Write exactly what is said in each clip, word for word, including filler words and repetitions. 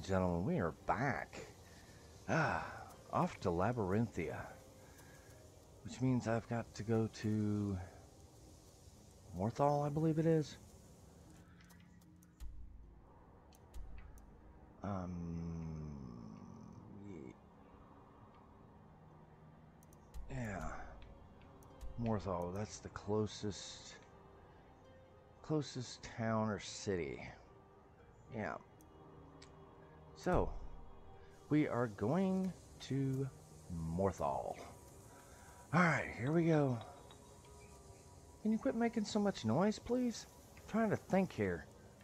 gentlemen, we are back. Ah, off to Labyrinthia. Which means I've got to go to Morthal, I believe it is. Um, yeah. Morthal, that's the closest, closest town or city. Yeah. So, we are going to Morthal. Alright, here we go. Can you quit making so much noise, please? I'm trying to think here.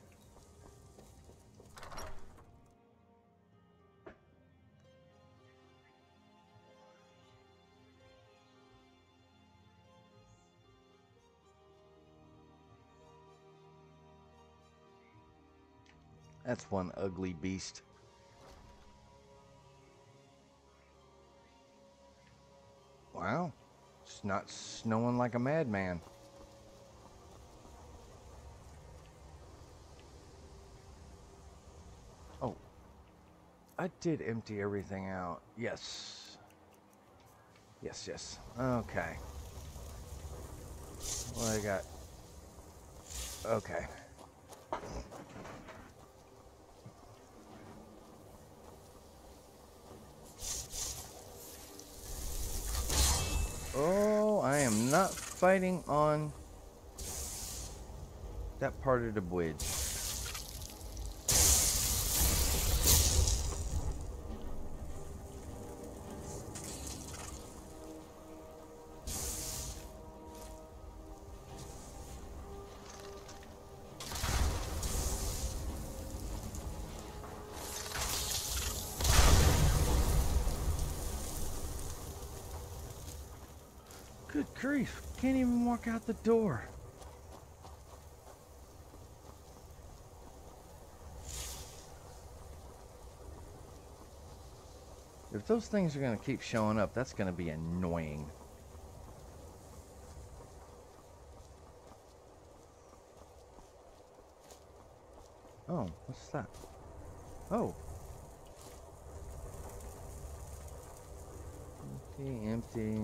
That's one ugly beast. Wow. It's not snowing like a madman. Oh. I did empty everything out. Yes. Yes, yes. Okay. What I got? Okay. Oh, I am not fighting on that part of the bridge. Good grief, can't even walk out the door. If those things are going to keep showing up, that's going to be annoying. Oh, what's that? Oh. Empty, empty.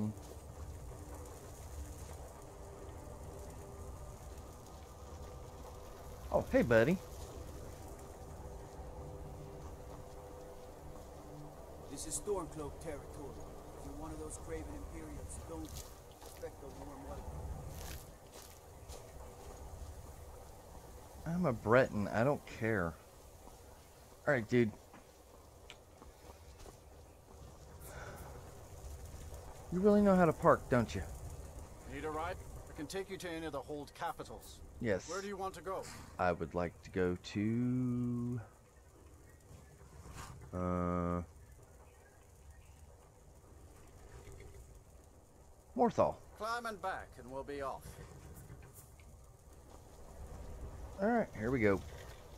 Oh, hey, buddy. This is Stormcloak territory. If you're one of those craven Imperials, don't expect a warm welcome. I'm a Breton. I don't care. Alright, dude. You really know how to park, don't you? Need a ride? I can take you to any of the hold capitals. Yes. Where do you want to go? I would like to go to... Uh... Morthal. Climb and back and we'll be off. Alright, here we go.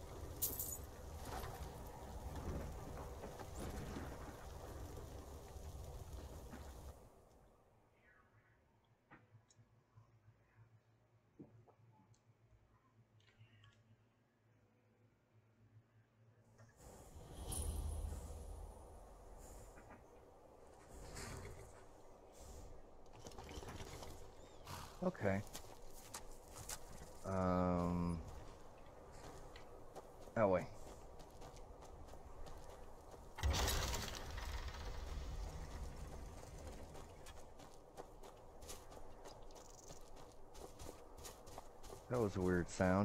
Okay. Um... That way. That was a weird sound.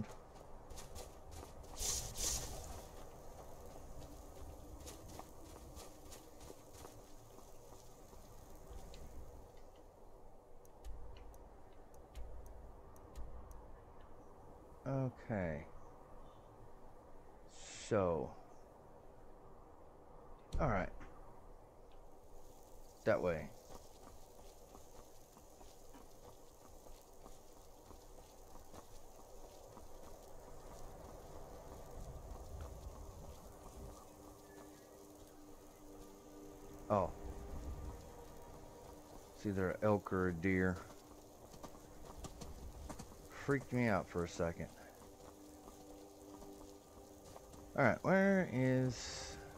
Okay. So. Alright. That way. Oh. It's either an elk or a deer. Freaked me out for a second. Alright, where is...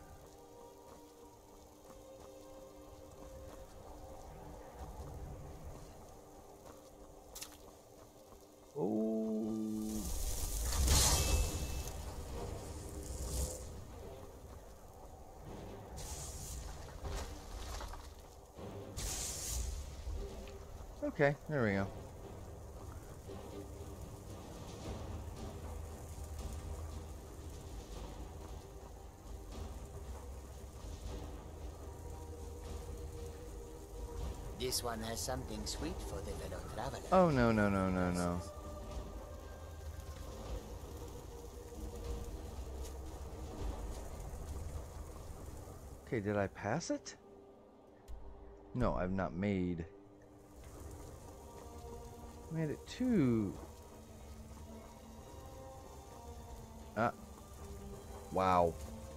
Okay, there we go. This one has something sweet for the fellow traveler. Oh, no, no, no, no, no. Okay, did I pass it? No, I've not made... Made it to... Ah. Wow.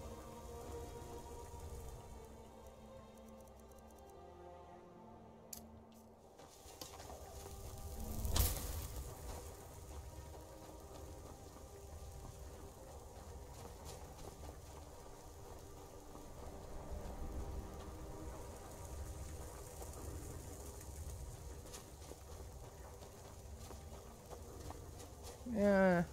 Yeah.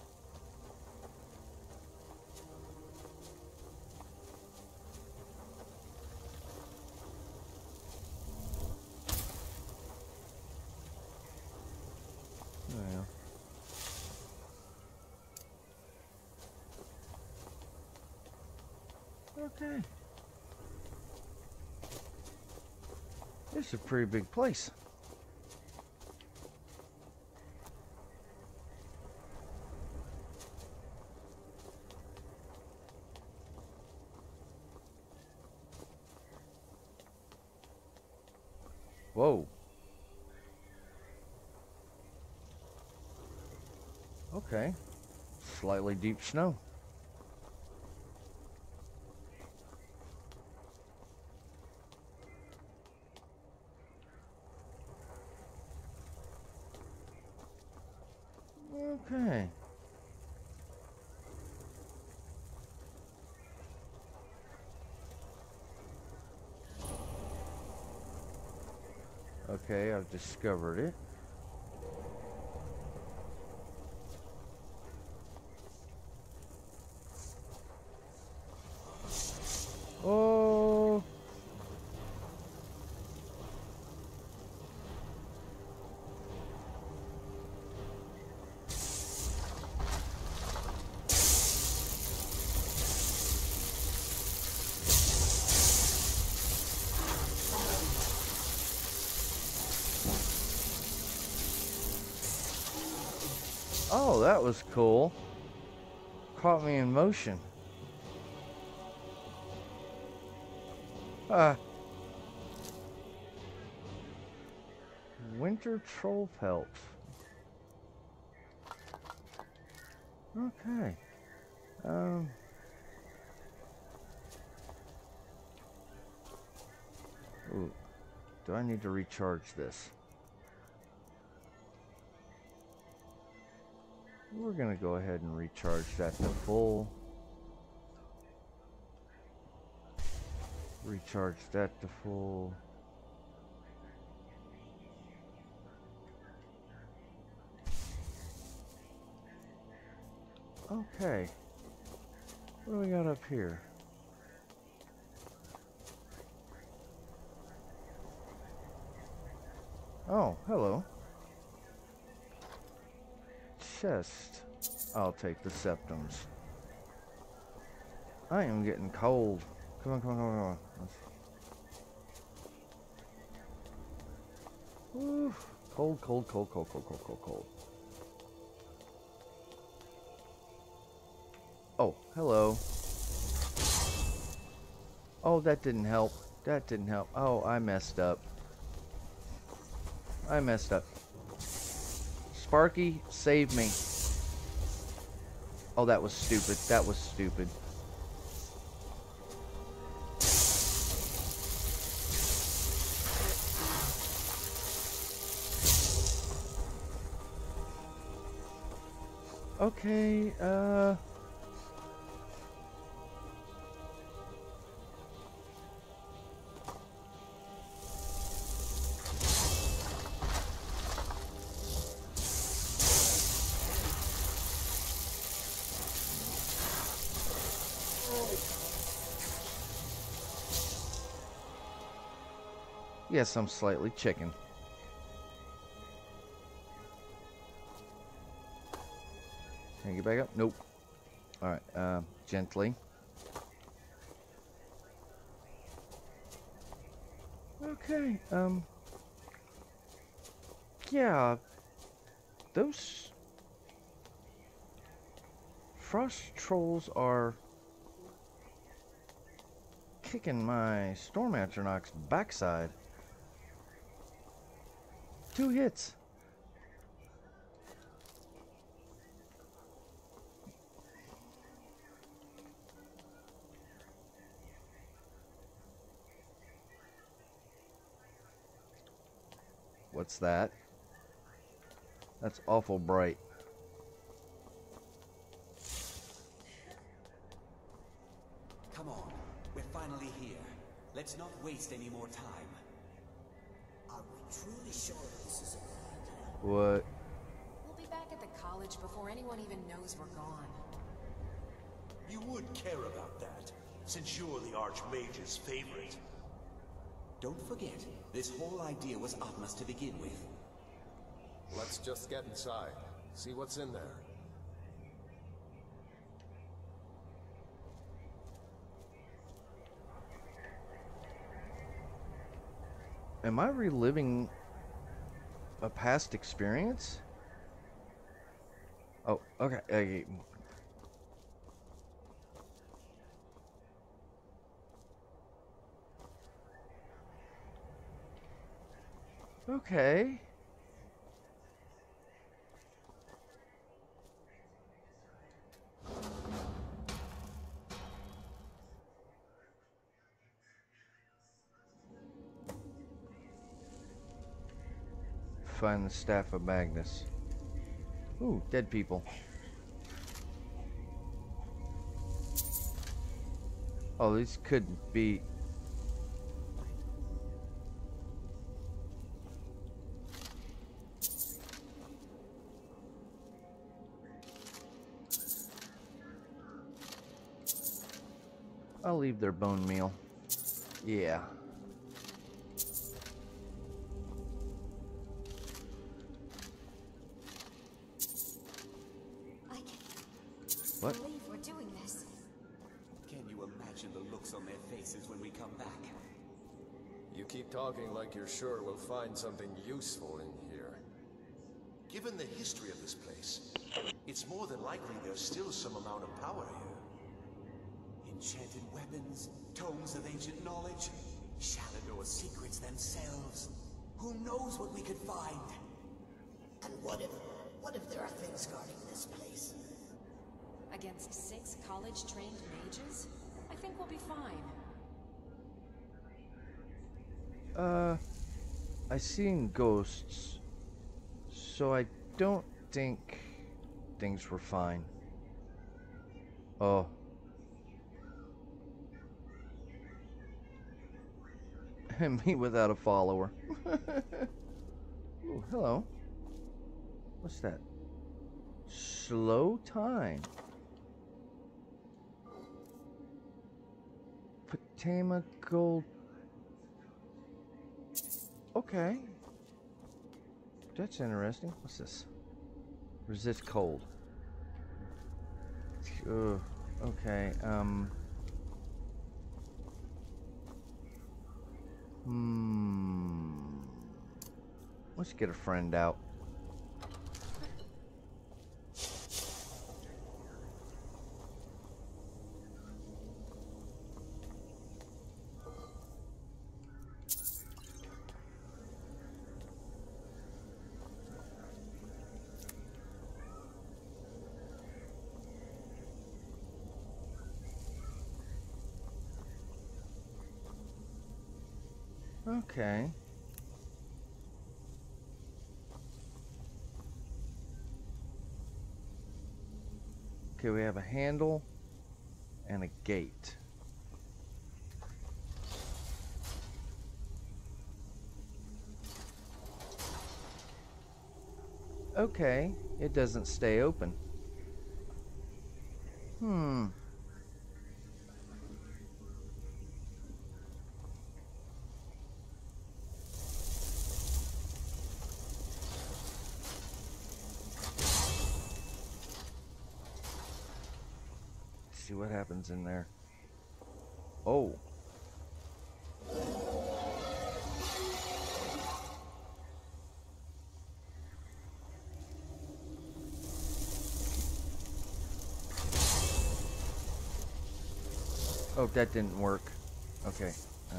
Well. Okay. This is a pretty big place. Whoa. Okay. Slightly deep snow. Okay. Okay, I've discovered it. Oh. Oh, that was cool. Caught me in motion. Ah. Winter troll pelt. Okay. Um. Ooh. Do I need to recharge this? We're gonna go ahead and recharge that to full. Recharge that to full. Okay. What do we got up here? Oh, hello. Chest. I'll take the septums. I am getting cold. Come on, come on, come on, come on. Let's... Woo. Cold, cold, cold, cold, cold, cold, cold, cold. Oh, hello. Oh, that didn't help. That didn't help. Oh, I messed up. I messed up. Sparky, save me. Oh, that was stupid. That was stupid. Okay, uh... Yes, I'm slightly chicken. Can I get back up? Nope. Alright, uh, gently. Okay, um... yeah, those frost trolls are kicking my Storm Atronach's backside. Two hits. What's that? That's awful bright. Come on, we're finally here. Let's not waste any more time. Are we truly sure this is a good idea? What? We'll be back at the college before anyone even knows we're gone. You would care about that, since you're the Archmage's favorite. Don't forget, this whole idea was Atma's to begin with. Let's just get inside. See what's in there. Am I reliving a past experience? Oh, okay. okay. Okay. Find the Staff of Magnus. Ooh, dead people. Oh, these could be... I'll leave their bone meal. Yeah. I can't What? believe we're doing this. Can you imagine the looks on their faces when we come back? You keep talking like you're sure we'll find something useful in here. Given the history of this place, it's more than likely there's still some amount of power here. Enchanted weapons, tomes of ancient knowledge, Shalador's secrets themselves. Who knows what we could find? And what if, what if there are things guarding this place? Against six college-trained mages? I think we'll be fine. Uh, I seen ghosts, so I don't think things were fine. Oh. And me without a follower. Ooh, hello. What's that? Slow time. Patama gold. Okay. That's interesting. What's this? Resist cold. Ugh. Okay, um... Hmm... Let's get a friend out. Okay. Okay, we have a handle and a gate. Okay, it doesn't stay open. Hmm. see what happens in there. Oh. Oh, that didn't work. Okay. Uh.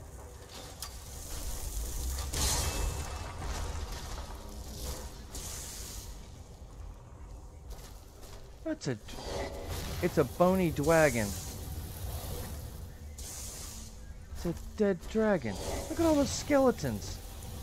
That's a... It's a bony dragon. It's a dead dragon. Look at all those skeletons.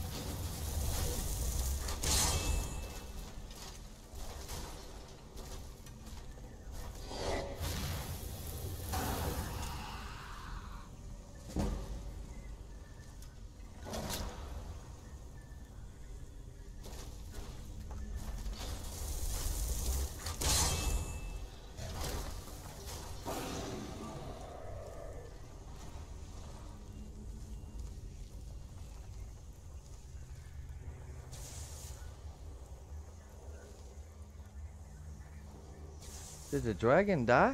Did the dragon die?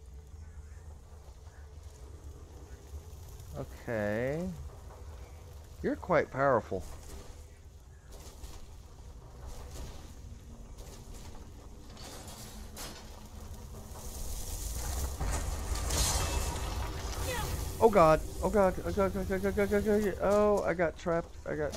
Okay. You're quite powerful. Oh god. Oh god. Oh god. Oh god. Oh god. Oh god. Oh god. Oh, I got trapped. I got...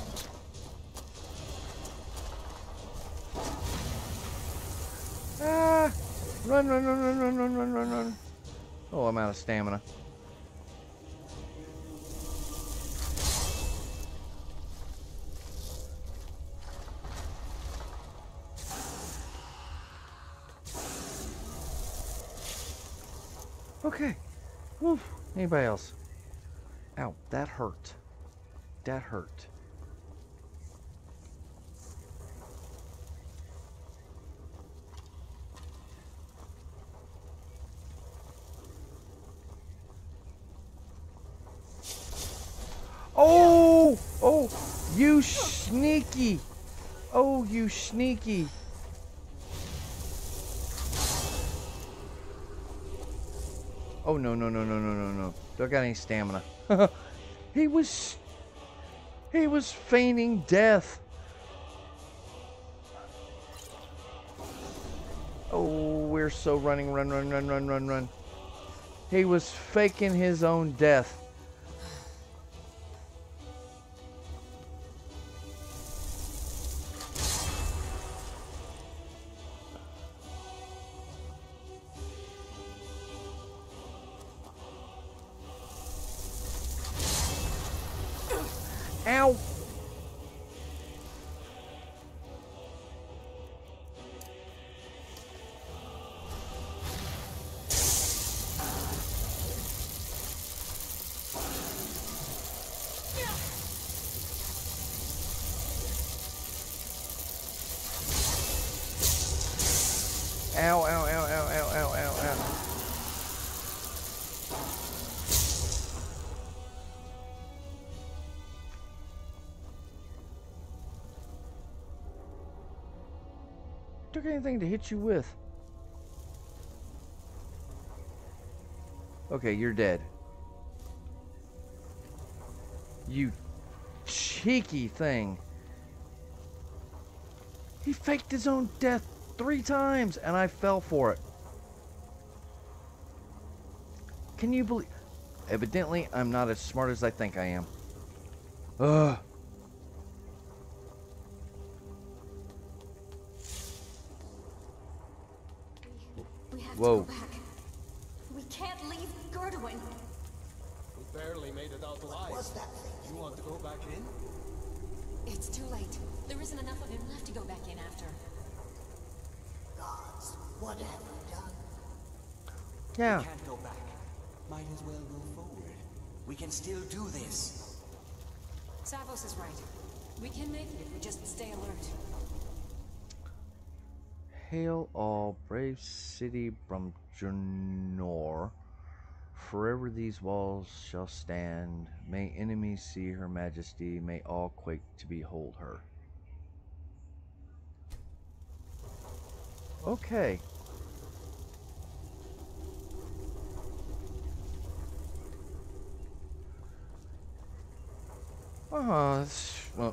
Ah! Run, run, run, run, run, run, run, run, run. Oh, I'm out of stamina. Okay. Woof. Anybody else? Ow, that hurt. That hurt. Oh! Oh! You sneaky! Oh, you sneaky! Oh, no, no, no, no, no, no, no. Don't got any stamina. He was... He was feigning death. Oh, we're so running, run, run, run, run, run, run. He was faking his own death. Ow! Ow, ow, ow, ow, ow, ow, ow, ow. Took anything to hit you with? Okay, you're dead. You cheeky thing. He faked his own death three times and I fell for it. Can you believe? Evidently, I'm not as smart as I think I am. Ugh. We have Whoa. to go back. We can't leave Gerduin. We barely made it out alive. What's that thing? You want to go back in? It's too late. There isn't enough of him left to go back in after. Gods, what have we done? Yeah. We can't go back. Might as well go forward. We can still do this. Savos is right. We can make it if we just stay alert. Hail all brave city Brumjornor. Forever these walls shall stand. May enemies see her majesty. May all quake to behold her. Okay. Oh, that's, well.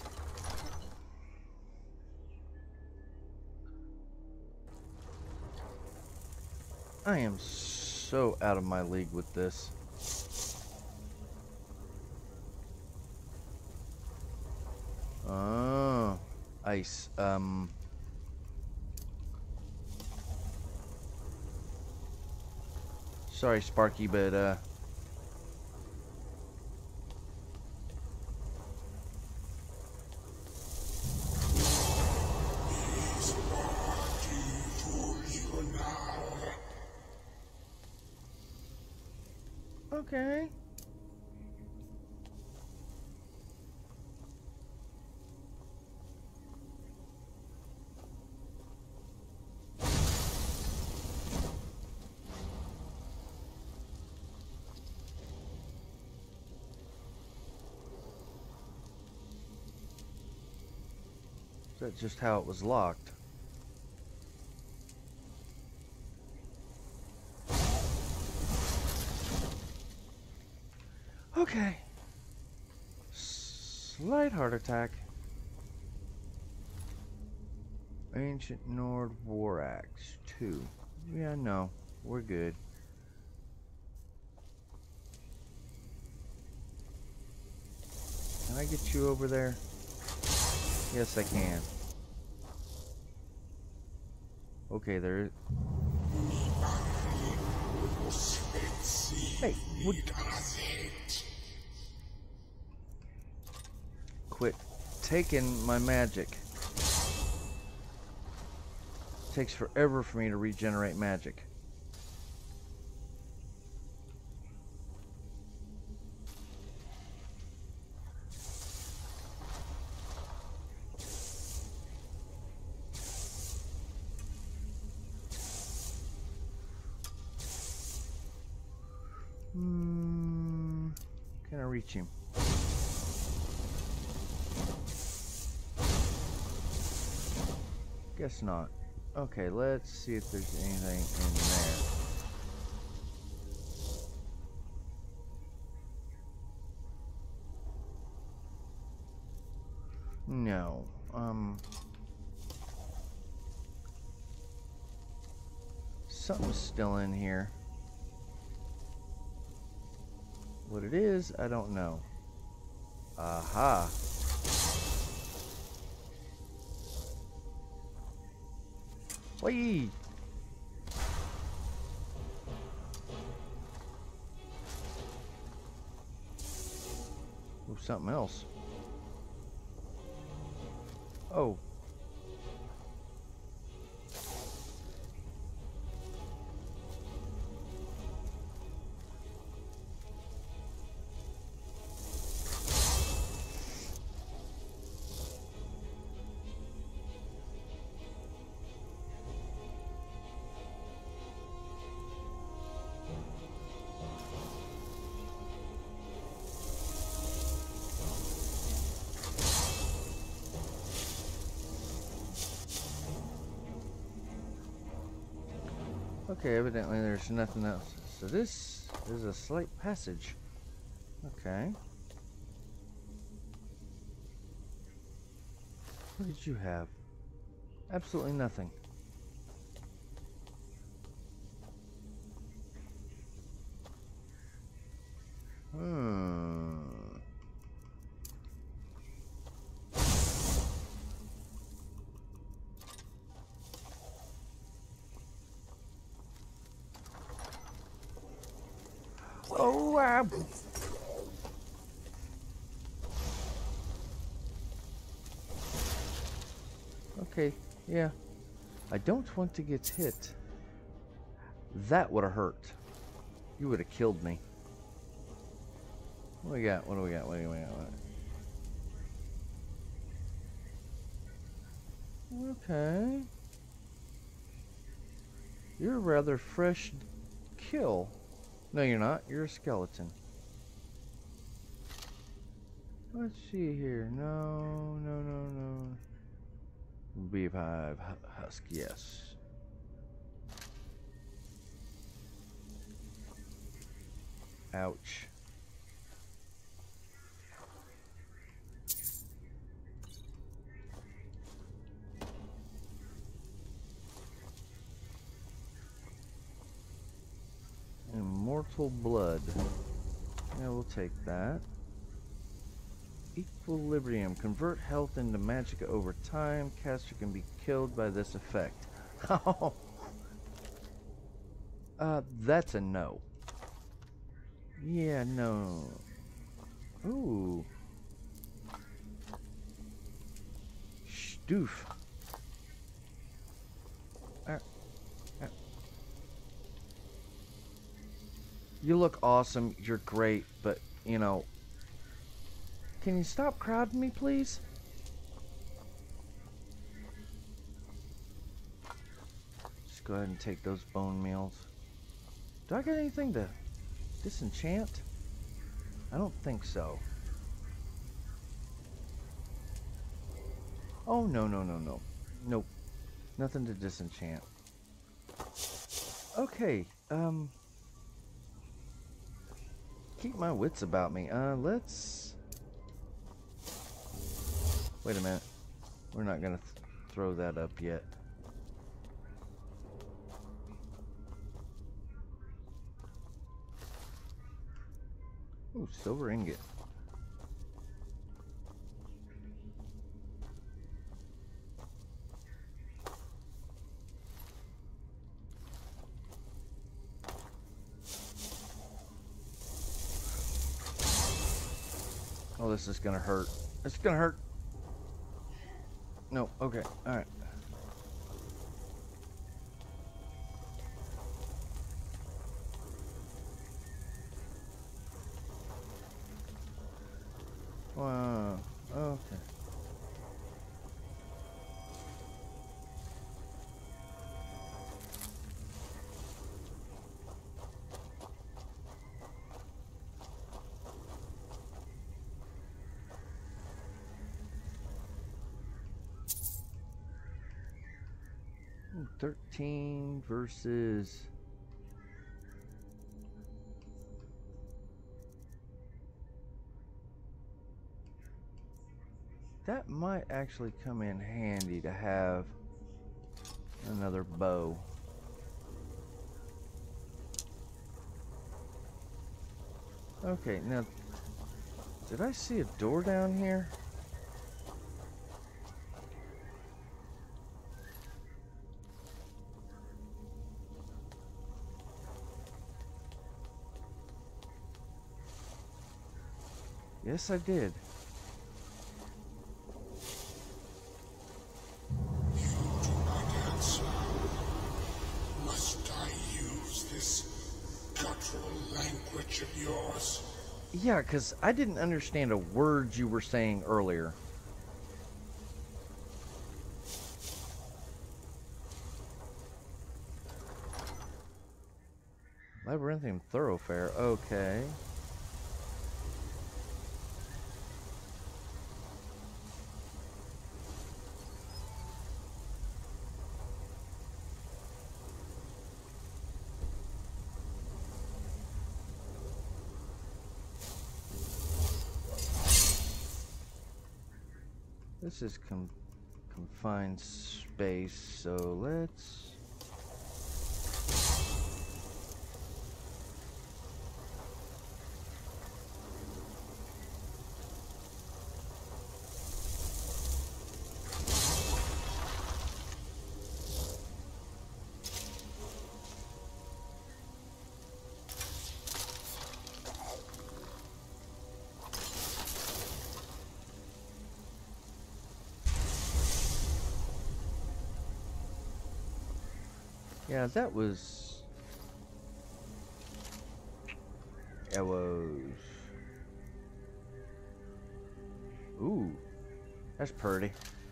I am so out of my league with this. Oh, ice. Um. Sorry, Sparky, but uh. Okay. Is that just how it was locked? Okay. Slight heart attack. Ancient Nord War Axe two. Yeah, no, we're good. Can I get you over there? Yes, I can. Okay, there. Hey, what? Quit taking my magic. It takes forever for me to regenerate magic. Hmm, can I reach him? Guess not. Okay, let's see if there's anything in there. No. Um. Something's still in here. What it is, I don't know. Aha. Whee! Oh, something else. Oh. Okay, evidently there's nothing else. So this is a slight passage. Okay. What did you have? Absolutely nothing. Hmm. Oh, uh, okay, yeah. I don't want to get hit. That would have hurt. You would have killed me. What do we got? What do we got? What do we got? What? Okay. You're a rather fresh kill. No, you're not. You're a skeleton. Let's see here. No, no, no, no. Beehive husk, yes. Ouch. Useful blood. Yeah, we'll take that. Equilibrium. Convert health into magicka over time. Caster can be killed by this effect. Oh. uh, that's a no. Yeah, no. Ooh. Stoof. Uh, uh. You look awesome. You're great, but, you know, can you stop crowding me, please? Just go ahead and take those bone meals. Do I get anything to disenchant? I don't think so. Oh, no, no, no, no. Nope. Nothing to disenchant. Okay, um... keep my wits about me. Uh, let's... Wait a minute. We're not gonna th throw that up yet. Ooh, silver ingot. Oh, this is gonna hurt. It's gonna hurt. No, okay, alright. Wow, okay. thirteen versus that might actually come in handy to have another bow. Okay, now did I see a door down here? Yes, I did. You do not answer. Must I use this guttural language of yours? Yeah, because I didn't understand a word you were saying earlier. Labyrinthian thoroughfare, okay. This is com confined space, so let's... Yeah, that was arrows. Ooh, that's pretty.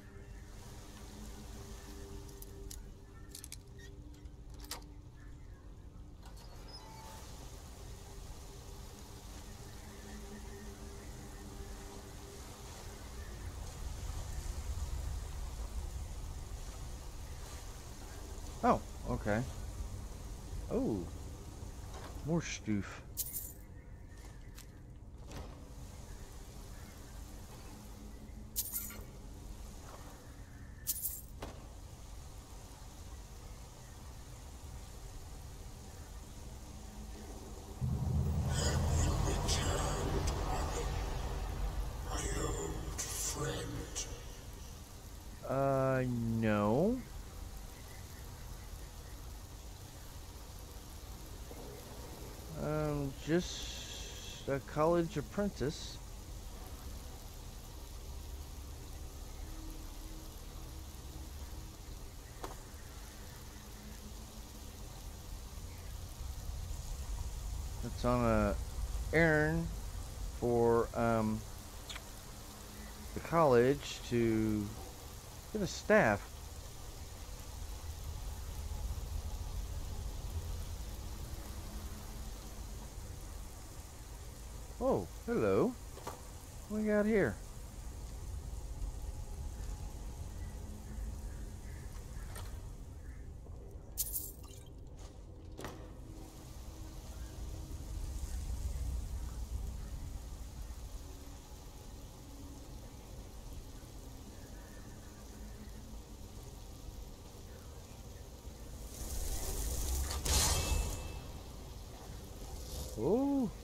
Oh, okay. Oh, more stoof. Uh, no. Um, just a college apprentice. It's on a errand for um the college to get a staff. Oh, hello. What we got here? Oh.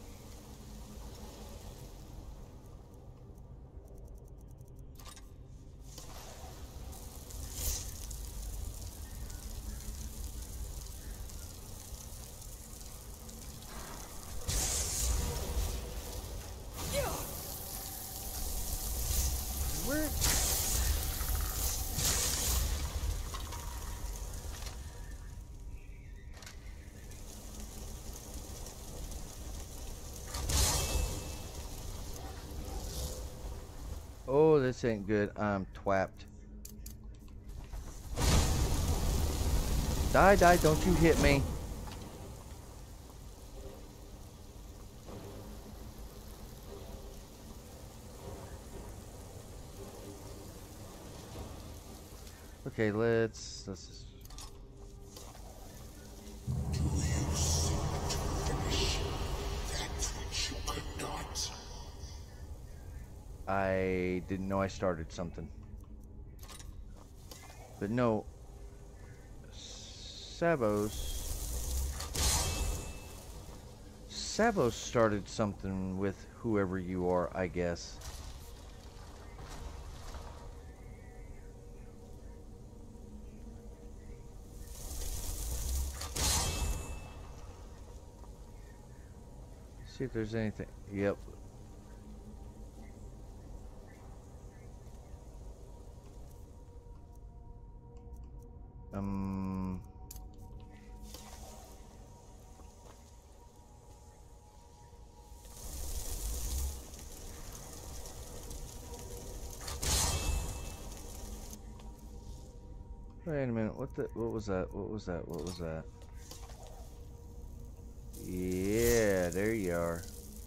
Where? Oh, this ain't good. I'm twapped. Die, die, don't you hit me. Okay, let's let's just... Do you seek to finish that which you could not? I didn't know I started something. But no, Savos Savos started something with whoever you are, I guess. See if there's anything. Yep. Um. Wait a minute. What the? What was that? What was that? What was that? Yeah, there you are.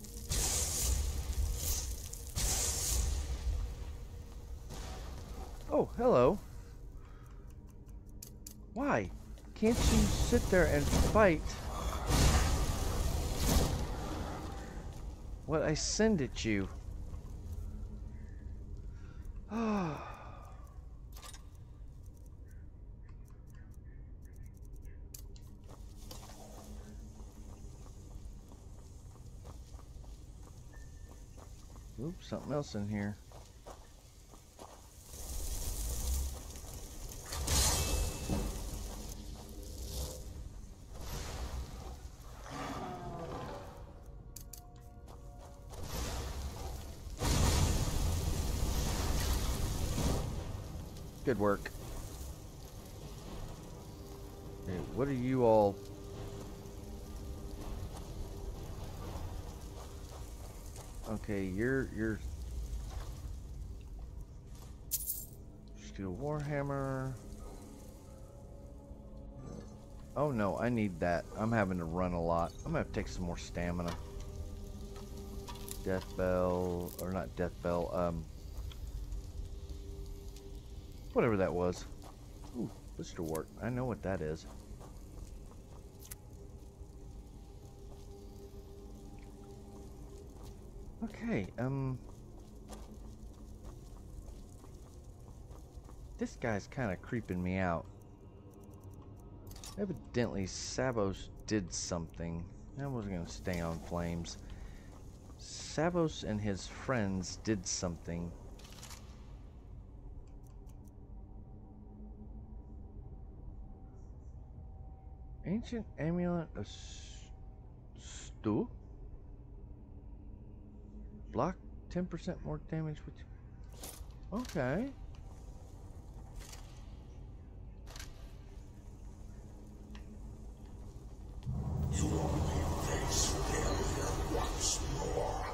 Oh, hello. Why can't you sit there and fight what I send at you? Ah. Oops, something else in here. Good work. Hey, what are you all? Okay, you're you're Steel Warhammer. Oh no, I need that. I'm having to run a lot. I'm gonna have to take some more stamina. Death Bell, or not Death Bell, um whatever that was. Ooh, Blisterwort. I know what that is. Okay, um... this guy's kind of creeping me out. Evidently, Savos did something. I wasn't going to stay on flames. Savos and his friends did something. Ancient amulet of Stu? Block ten percent more damage with. Okay. You only face failure once more.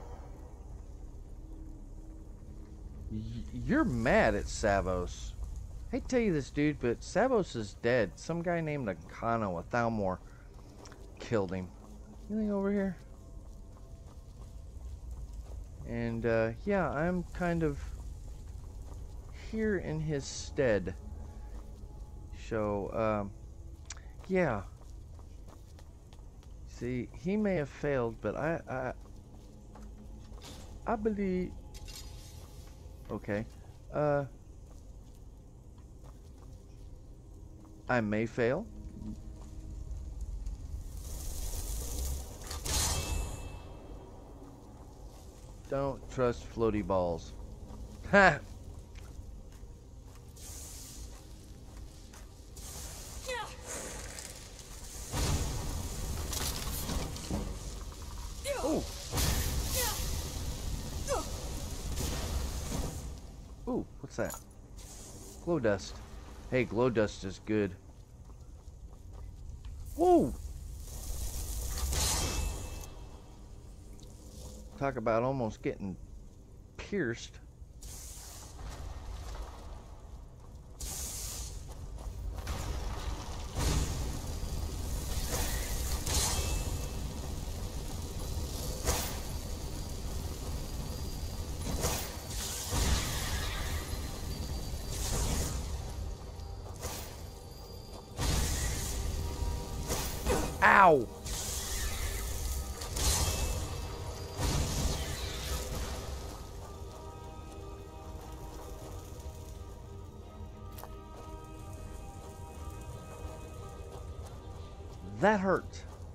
Y you're mad at Savos. I hate to tell you this, dude, but Savos is dead. Some guy named Akano, a Thalmor, killed him. Anything over here? And, uh, yeah, I'm kind of here in his stead. So, um, yeah. See, he may have failed, but I, I, I believe... Okay. Uh... I may fail. Don't trust floaty balls. Ha! Oh. Ooh, what's that? Glow dust. Hey, glow dust is good. Whoa! Talk about almost getting pierced. Ow! That hurt.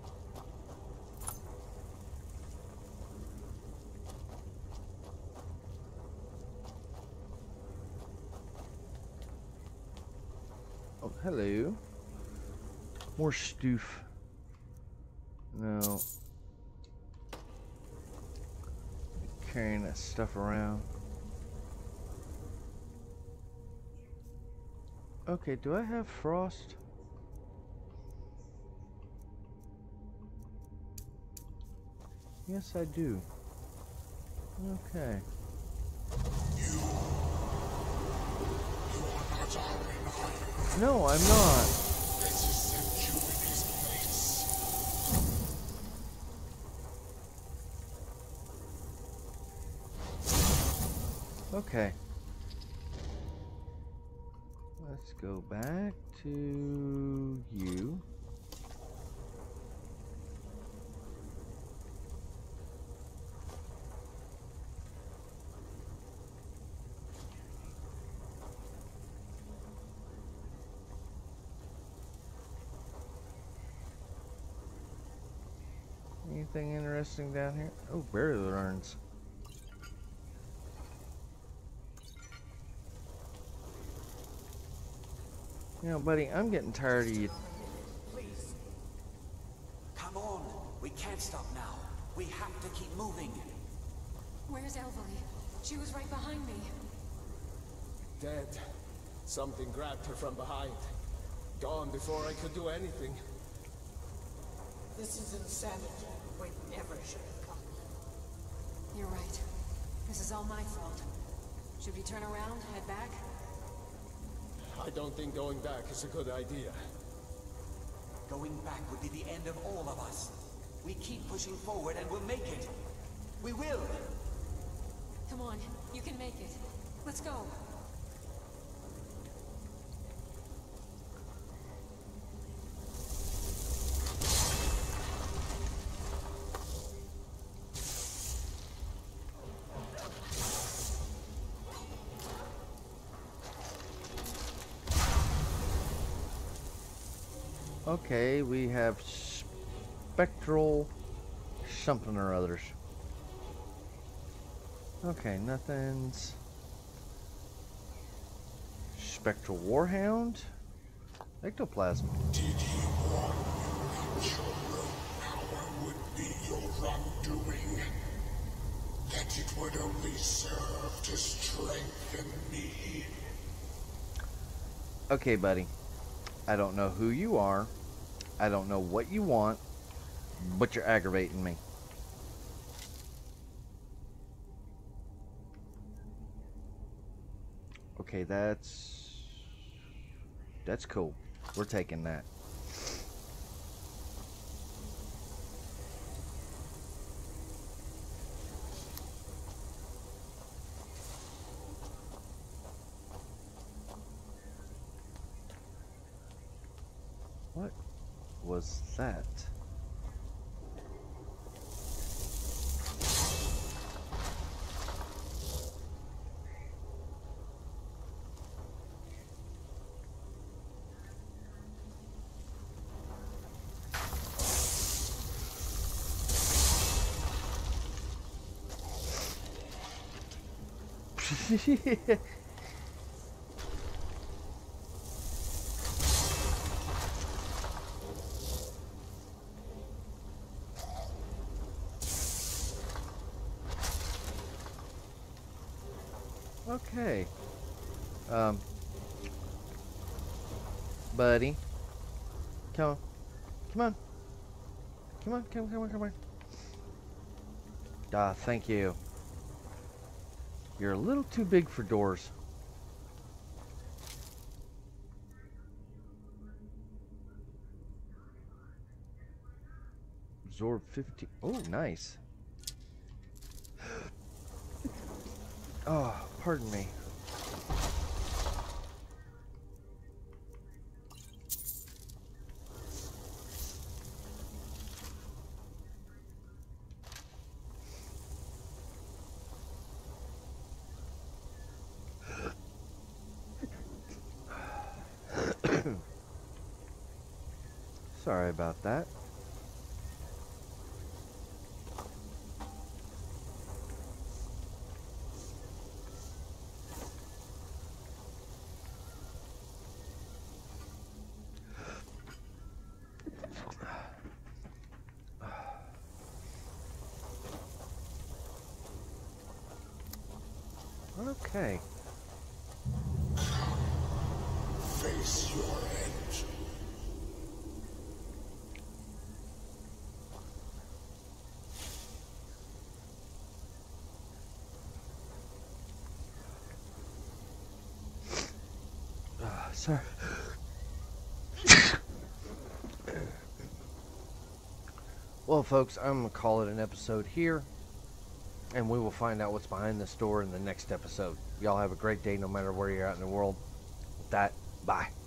Oh, hello. More stoof. No. Carrying that stuff around. Okay, do I have frost? Yes, I do. Okay. No, I'm not. Okay. Let's go back to you. Anything interesting down here? Oh, burial urns. You know, buddy, I'm getting tired of you. Please. Come on. We can't stop now. We have to keep moving. Where's Elvery? She was right behind me. Dead. Something grabbed her from behind. Gone before I could do anything. This is insanity. We never should have come. You're right. This is all my fault. Should we turn around, head back? I don't think going back is a good idea. Going back would be the end of all of us. We keep pushing forward and we'll make it. We will! Come on, you can make it. Let's go. Okay, we have spectral something or others. Okay, nothing's... Spectral Warhound? Ectoplasm. Did he thought you and your willpower would be your undoing. That it would only serve to strengthen me. Okay, buddy. I don't know who you are. I don't know what you want, but you're aggravating me. Okay, that's... That's cool. We're taking that. What was that? Okay. Um. Buddy. Come on. Come on. Come on, come on, come on, come on. Ah, thank you. You're a little too big for doors. Absorb fifty. Oh, nice. Oh, pardon me. Sorry about that. Okay. Face your end. Uh, sorry. Well, folks, I'm going to call it an episode here. And we will find out what's behind this door in the next episode. Y'all have a great day no matter where you're at in the world. With that, bye.